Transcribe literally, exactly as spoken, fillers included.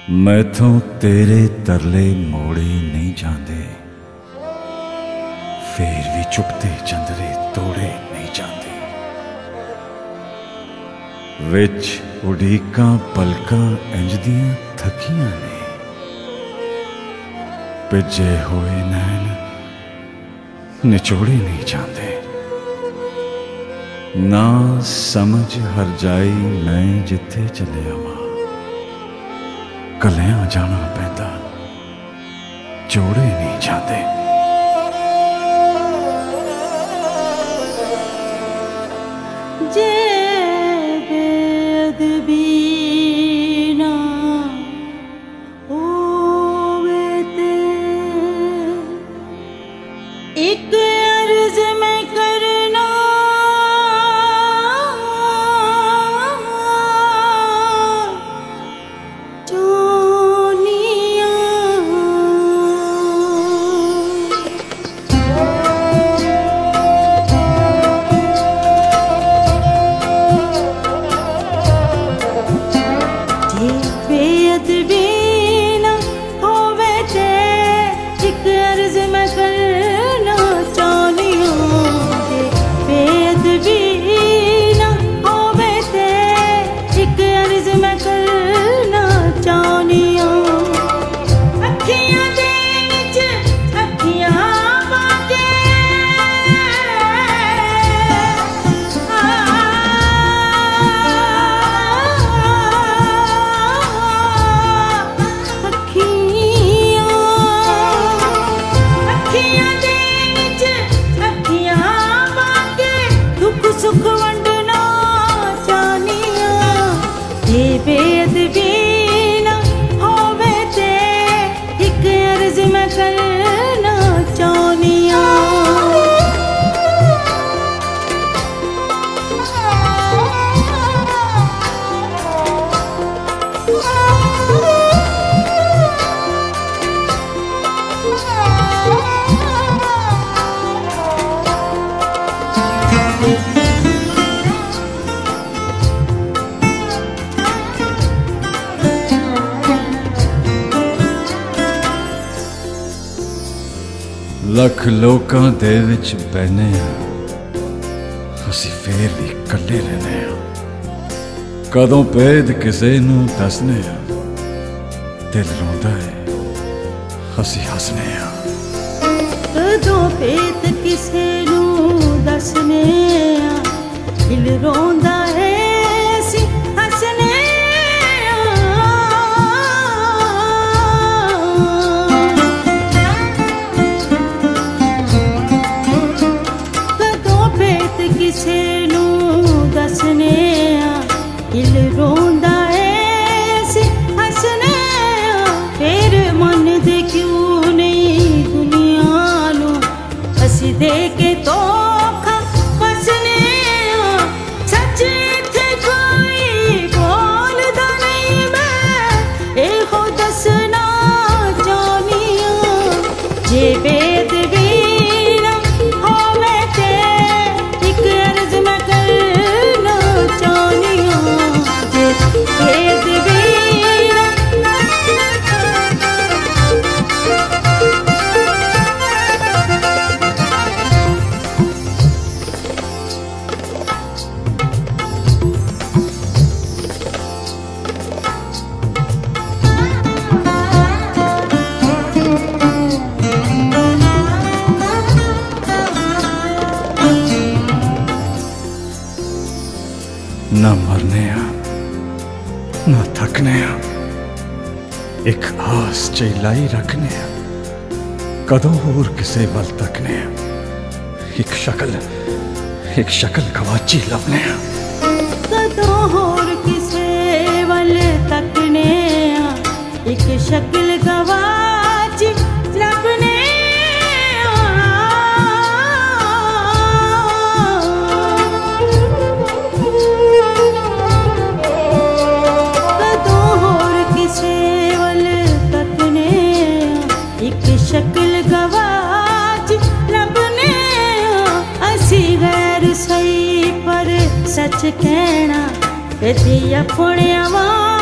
मैथों तेरे तरले मोड़े नहीं जाते, फिर भी चुपते चंदरे तोड़े नहीं जाते। विच उड़ीकां पलकां इंज दियां थकियां ने, भिजे होए नैन निचोड़े नहीं जाते। ना समझ हर जाई मैं जिथे चलिया वां, कलियां जाना पैंदा जोड़े नहीं जाते। जे बेअदबी ना होवे ते एक अर्ज मैं करना लख लोकां दे विच बहने असीं फिर भी कल्ले रहने आ। कदों भेद किसे नूं दसने आ, दिल रोंदा है असीं हसने आ। कदों भेद किसे नूं दसने आ, दिल रोंदा है असीं हसने किसे नूं दसने आ, दिल रोंदा है असीं हसने आ। फिर मन दे क्यों नहीं दुनिया नूं असीं दे के धोखा फसने आ। सच इत्थे कोई बोलदा नहीं, मैं एहो दसना चाहनी आ। जे बेदबी ना मरने आ ना थकने आ, एक आस चिलाई रखने आ। कदों होर किसे वल तकने आ, एक शक्ल एक शक्ल गवाची लभने आ। कदों होर किसे वल तकने आ, एक शक्ल गवाची लभने शक्ल गवाच लभने। असी गैर सही पर सच कहना कदी अपने वां